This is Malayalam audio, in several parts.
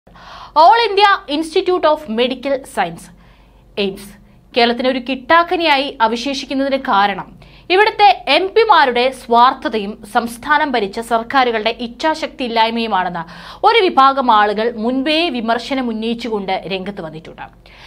All India institute of medical science AIIMS കേരളത്തിന് ഒരു കിട്ടാക്കനിയായി അവശേഷിക്കുന്നതിന് കാരണം ഇവിടുത്തെ എംപിമാരുടെ സ്വാർത്ഥതയും സംസ്ഥാനം ഭരിച്ച സർക്കാരുകളുടെ ഇച്ഛാശക്തി ഇല്ലായ്മയുമാണെന്ന് ഒരു വിഭാഗം ആളുകൾ മുൻപേ വിമർശനം ഉന്നയിച്ചുകൊണ്ട് രംഗത്ത് വന്നിട്ടുണ്ട്.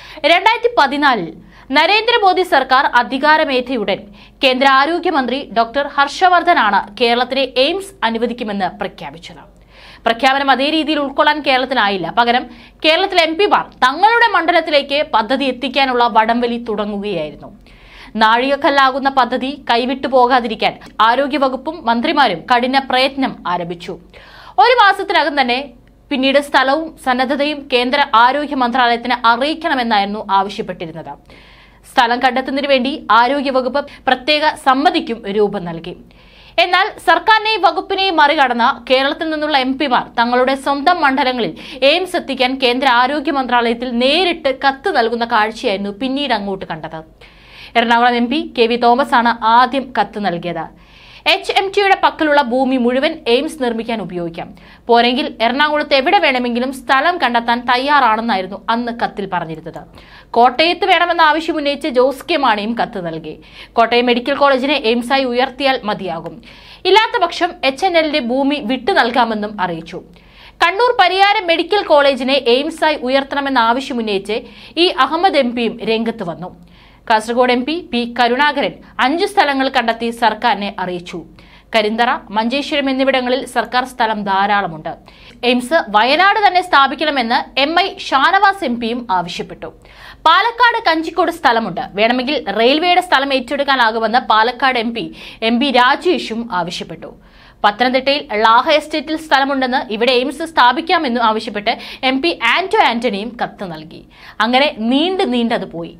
2014 നരേന്ദ്രമോദി സർക്കാർ അധികാരമേറ്റയുടൻ കേന്ദ്ര ആരോഗ്യമന്ത്രി ഡോക്ടർ ഹർഷവർദ്ധനാണ് കേരളത്തിന് എയിംസ് അനുവദിക്കുമെന്ന് പ്രഖ്യാപിച്ചത്. പ്രഖ്യാപനം അതേ രീതിയിൽ ഉൾക്കൊള്ളാൻ കേരളത്തിനായില്ല. പകരം കേരളത്തിലെ എംപിമാർ തങ്ങളുടെ മണ്ഡലത്തിലേക്ക് പദ്ധതി എത്തിക്കാനുള്ള വടംവലി തുടങ്ങുകയായിരുന്നു. നാഴികക്കല്ലാകുന്ന പദ്ധതി കൈവിട്ടു പോകാതിരിക്കാൻ ആരോഗ്യവകുപ്പും മന്ത്രിമാരും കഠിന പ്രയത്നം ആരംഭിച്ചു. ഒരു മാസത്തിനകം തന്നെ പിന്നീട് സ്ഥലവും സന്നദ്ധതയും കേന്ദ്ര ആരോഗ്യ മന്ത്രാലയത്തിന് അറിയിക്കണമെന്നായിരുന്നു ആവശ്യപ്പെട്ടിരുന്നത്. സ്ഥലം കണ്ടെത്തുന്നതിന് വേണ്ടി ആരോഗ്യവകുപ്പ് പ്രത്യേക സമിതിക്കും രൂപം നൽകി. എന്നാൽ സർക്കാരിനെയും വകുപ്പിനെയും മറികടന്ന കേരളത്തിൽ നിന്നുള്ള എംപിമാർ തങ്ങളുടെ സ്വന്തം മണ്ഡലങ്ങളിൽ എയിംസ് എത്തിക്കാൻ കേന്ദ്ര ആരോഗ്യ മന്ത്രാലയത്തിൽ നേരിട്ട് കത്ത് നൽകുന്ന കാഴ്ചയായിരുന്നു പിന്നീട് അങ്ങോട്ട് കണ്ടത്. Ernakulam M P K V Thomas ആണ് ആദ്യം കത്ത് നൽകിയത്. HMTയുടെ പക്കലുള്ള ഭൂമി മുഴുവൻ എയിംസ് നിർമ്മിക്കാൻ ഉപയോഗിക്കാം, പോരെങ്കിൽ എറണാകുളത്ത് എവിടെ വേണമെങ്കിലും സ്ഥലം കണ്ടെത്താൻ തയ്യാറാണെന്നായിരുന്നു അന്ന് കത്തിൽ പറഞ്ഞിരുന്നത്. കോട്ടയത്ത് വേണമെന്ന ആവശ്യം ഉന്നയിച്ച് ജോസ് കെ മാണിയും കത്ത് നൽകി. കോട്ടയം മെഡിക്കൽ കോളേജിനെ എയിംസായി ഉയർത്തിയാൽ മതിയാകും, ഇല്ലാത്ത പക്ഷം HNLന്റെ ഭൂമി വിട്ടു നൽകാമെന്നും അറിയിച്ചു. കണ്ണൂർ പരിയാരം മെഡിക്കൽ കോളേജിനെ എയിംസായി ഉയർത്തണമെന്ന ആവശ്യം ഉന്നയിച്ച് ഇ അഹമ്മദ് എംപിയും രംഗത്ത് വന്നു. കാസർഗോഡ് MP പി കരുണാകരൻ 5 സ്ഥലങ്ങൾ കണ്ടെത്തി സർക്കാരിനെ അറിയിച്ചു. കരിന്തറ, മഞ്ചേശ്വരം എന്നിവിടങ്ങളിൽ സർക്കാർ സ്ഥലം ധാരാളമുണ്ട്. എയിംസ് വയനാട് തന്നെ സ്ഥാപിക്കണമെന്ന് MI ഷാനവാസ് MPയും ആവശ്യപ്പെട്ടു. പാലക്കാട് കഞ്ചിക്കോട് സ്ഥലമുണ്ട്, വേണമെങ്കിൽ റെയിൽവേയുടെ സ്ഥലം ഏറ്റെടുക്കാനാകുമെന്ന് പാലക്കാട് MP രാജേഷും ആവശ്യപ്പെട്ടു. പത്തനംതിട്ടയിൽ ലാഹ എസ്റ്റേറ്റിൽ സ്ഥലമുണ്ടെന്ന് ഇവിടെ എയിംസ് സ്ഥാപിക്കാമെന്നും ആവശ്യപ്പെട്ട് MP ആന്റോ ആന്റണിയും കത്ത് നൽകി. അങ്ങനെ നീണ്ടത് പോയി.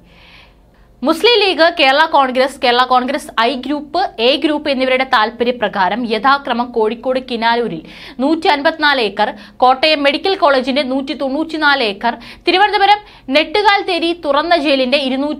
Muslim League, Kerala Congress I group, A group എന്നിവരുടെ താൽപര്യപ്രകാരം യഥാക്രമം കോഴിക്കോട് കിനാലൂരിൽ 154 ഏക്കർ, കോട്ടയം മെഡിക്കൽ കോളേജിന്റെ 194 ഏക്കർ, തിരുവനന്തപുരം നെട്ടുകാൽത്തേരി തുറന്ന ജയിലിന്റെ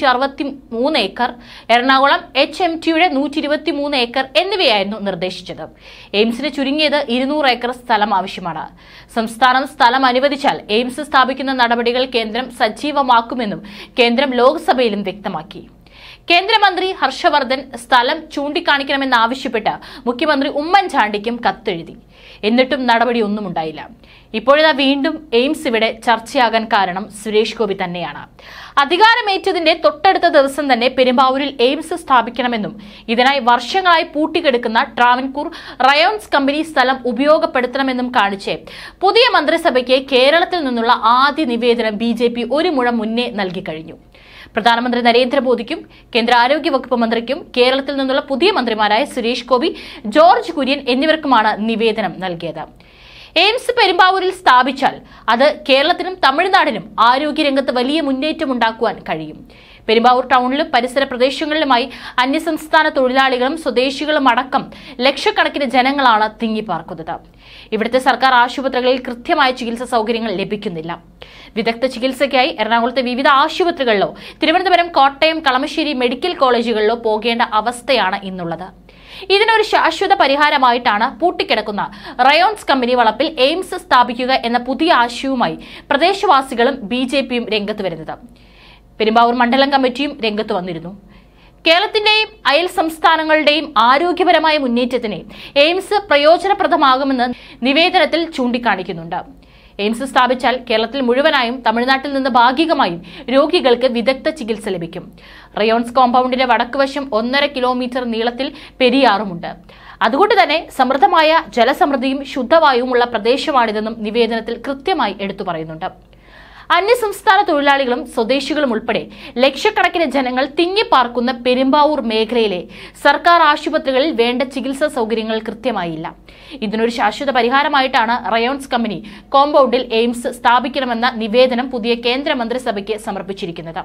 263 ഏക്കർ, എറണാകുളം HMTയുടെ 123 ഏക്കർ എന്നിവയായിരുന്നു നിർദ്ദേശിച്ചത്. എയിംസിന് ചുരുങ്ങിയത് 200 ഏക്കർ സ്ഥലം ആവശ്യമാണ്. സംസ്ഥാനം സ്ഥലം അനുവദിച്ചാൽ എയിംസ് സ്ഥാപിക്കുന്ന നടപടികൾ കേന്ദ്രം സജീവമാക്കുമെന്നും കേന്ദ്രം ലോക്സഭയിലും വ്യക്തമാക്കി. കേന്ദ്രമന്ത്രി ഹർഷവർദ്ധൻ സ്ഥലം ചൂണ്ടിക്കാണിക്കണമെന്നാവശ്യപ്പെട്ട് മുഖ്യമന്ത്രി ഉമ്മൻചാണ്ടിക്കും കത്തെഴുതി. എന്നിട്ടും നടപടിയൊന്നും ഉണ്ടായില്ല. ഇപ്പോഴിതാ വീണ്ടും എയിംസ് ഇവിടെ ചർച്ചയാകാൻ കാരണം സുരേഷ് ഗോപി തന്നെയാണ്. അധികാരമേറ്റതിന്റെ തൊട്ടടുത്ത ദിവസം തന്നെ പെരുമ്പാവൂരിൽ എയിംസ് സ്ഥാപിക്കണമെന്നും ഇതിനായി വർഷങ്ങളായി പൂട്ടിക്കിടക്കുന്ന ട്രാവൻകൂർ റയോൺസ് കമ്പനി സ്ഥലം ഉപയോഗപ്പെടുത്തണമെന്നും കാണിച്ച് പുതിയ മന്ത്രിസഭയ്ക്ക് കേരളത്തിൽ നിന്നുള്ള ആദ്യ നിവേദനം BJP ഒരു മുഴം മുന്നേ നൽകി കഴിഞ്ഞു. പ്രധാനമന്ത്രി നരേന്ദ്രമോദിക്കും കേന്ദ്ര ആരോഗ്യ വകുപ്പ് മന്ത്രിക്കും കേരളത്തിൽ നിന്നുള്ള പുതിയ മന്ത്രിമാരായ സുരേഷ് ഗോപി, ജോർജ് കുര്യൻ എന്നിവർക്കുമാണ് നിവേദനം നൽകിയത്. എയിംസ് പെരുമ്പാവൂരിൽ സ്ഥാപിച്ചാൽ അത് കേരളത്തിനും തമിഴ്നാടിനും ആരോഗ്യരംഗത്ത് വലിയ മുന്നേറ്റം ഉണ്ടാക്കുവാൻ കഴിയും. പെരുമ്പാവൂർ ടൗണിലും പരിസര പ്രദേശങ്ങളിലുമായി അന്യസംസ്ഥാന തൊഴിലാളികളും സ്വദേശികളും അടക്കം ലക്ഷക്കണക്കിന് ജനങ്ങളാണ് തിങ്ങിപ്പാർക്കുന്നത്. ഇവിടുത്തെ സർക്കാർ ആശുപത്രികളിൽ കൃത്യമായ ചികിത്സാ സൗകര്യങ്ങൾ ലഭിക്കുന്നില്ല. വിദഗ്ധ ചികിത്സയ്ക്കായി എറണാകുളത്തെ വിവിധ ആശുപത്രികളിലോ തിരുവനന്തപുരം, കോട്ടയം, കളമശ്ശേരി മെഡിക്കൽ കോളേജുകളിലോ പോകേണ്ട അവസ്ഥയാണ് ഇന്നുള്ളത്. ഇതിനൊരു ശാശ്വത പരിഹാരമായിട്ടാണ് പൂട്ടിക്കിടക്കുന്ന റയോൺസ് കമ്പനി വളപ്പിൽ എയിംസ് സ്ഥാപിക്കുക എന്ന പുതിയ ആശയവുമായി പ്രദേശവാസികളും BJPയും രംഗത്ത് വരുന്നത്. പെരുമ്പാവൂർ മണ്ഡലം കമ്മിറ്റിയും രംഗത്ത് വന്നിരുന്നു. കേരളത്തിന്റെയും അയൽ സംസ്ഥാനങ്ങളുടെയും ആരോഗ്യപരമായ മുന്നേറ്റത്തിന് എയിംസ് പ്രയോജനപ്രദമാകുമെന്ന് നിവേദനത്തിൽ ചൂണ്ടിക്കാണിക്കുന്നുണ്ട്. എയിംസ് സ്ഥാപിച്ചാൽ കേരളത്തിൽ മുഴുവനായും തമിഴ്നാട്ടിൽ നിന്ന് ഭാഗികമായും രോഗികൾക്ക് വിദഗ്ധ ചികിത്സ ലഭിക്കും. റയോൺസ് കോമ്പൗണ്ടിന്റെ വടക്കുവശം 1.5 കിലോമീറ്റർ നീളത്തിൽ പെരിയാറുമുണ്ട്. അതുകൊണ്ട് തന്നെ സമൃദ്ധമായ ജലസമൃദ്ധിയും ശുദ്ധവായുവുമുള്ള പ്രദേശമാണിതെന്നും നിവേദനത്തിൽ കൃത്യമായി എടുത്തു പറയുന്നുണ്ട്. അന്യസംസ്ഥാന തൊഴിലാളികളും സ്വദേശികളും ഉൾപ്പെടെ ലക്ഷക്കണക്കിന് ജനങ്ങൾ തിങ്ങിപ്പാർക്കുന്ന പെരുമ്പാവൂർ മേഖലയിലെ സർക്കാർ ആശുപത്രികളിൽ വേണ്ട ചികിത്സാ സൗകര്യങ്ങൾ കൃത്യമായില്ല. ഇതിനൊരു ശാശ്വത പരിഹാരമായിട്ടാണ് റയോൺസ് കമ്പനി കോമ്പൗണ്ടിൽ എയിംസ് സ്ഥാപിക്കണമെന്ന നിവേദനം പുതിയ കേന്ദ്ര മന്ത്രിസഭയ്ക്ക് സമർപ്പിച്ചിരിക്കുന്നത്.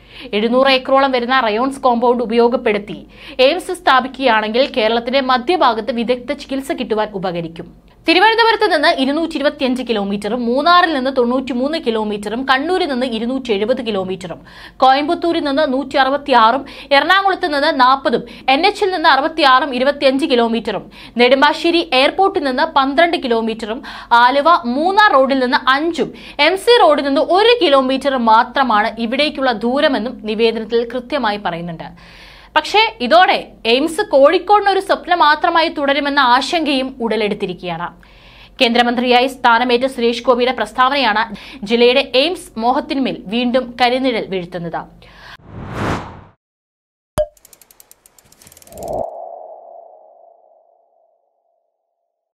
700 ഏക്കറോളം വരുന്ന റയോൺസ് കോമ്പൗണ്ട് ഉപയോഗപ്പെടുത്തി എയിംസ് സ്ഥാപിക്കുകയാണെങ്കിൽ കേരളത്തിന്റെ മധ്യഭാഗത്ത് വിദഗ്ധ ചികിത്സ കിട്ടുവാൻ ഉപകരിക്കും. തിരുവനന്തപുരത്ത് നിന്ന് 225 കിലോമീറ്ററും മൂന്നാറിൽ നിന്ന് 93 കിലോമീറ്ററും കണ്ണൂരിൽ നിന്ന് 270 കിലോമീറ്ററും കോയമ്പത്തൂരിൽ നിന്ന് 166ഉം എറണാകുളത്ത് നിന്ന് 40ഉം NHൽ നിന്ന് 66ഉം 25 കിലോമീറ്ററും നെടുമ്പാശ്ശേരി എയർപോർട്ടിൽ നിന്ന് 12 കിലോമീറ്ററും ആലുവ മൂന്നാർ റോഡിൽ നിന്ന് 5ഉം MC റോഡിൽ നിന്ന് 1 കിലോമീറ്റർ മാത്രമാണ് ഇവിടേക്കുള്ള ദൂരമെന്നും നിവേദനത്തിൽ കൃത്യമായി പറയുന്നുണ്ട്. പക്ഷേ ഇതോടെ എയിംസ് കോഴിക്കോടിന് ഒരു സ്വപ്നം മാത്രമായി തുടരുമെന്ന ആശങ്കയും ഉടലെടുത്തിരിക്കുകയാണ്. കേന്ദ്രമന്ത്രിയായി സ്ഥാനമേറ്റ സുരേഷ് ഗോപിയുടെ പ്രസ്താവനയാണ് ജില്ലയുടെ എയിംസ് മോഹത്തിന്മേൽ വീണ്ടും കരിനിഴൽ വീഴ്ത്തുന്നത്.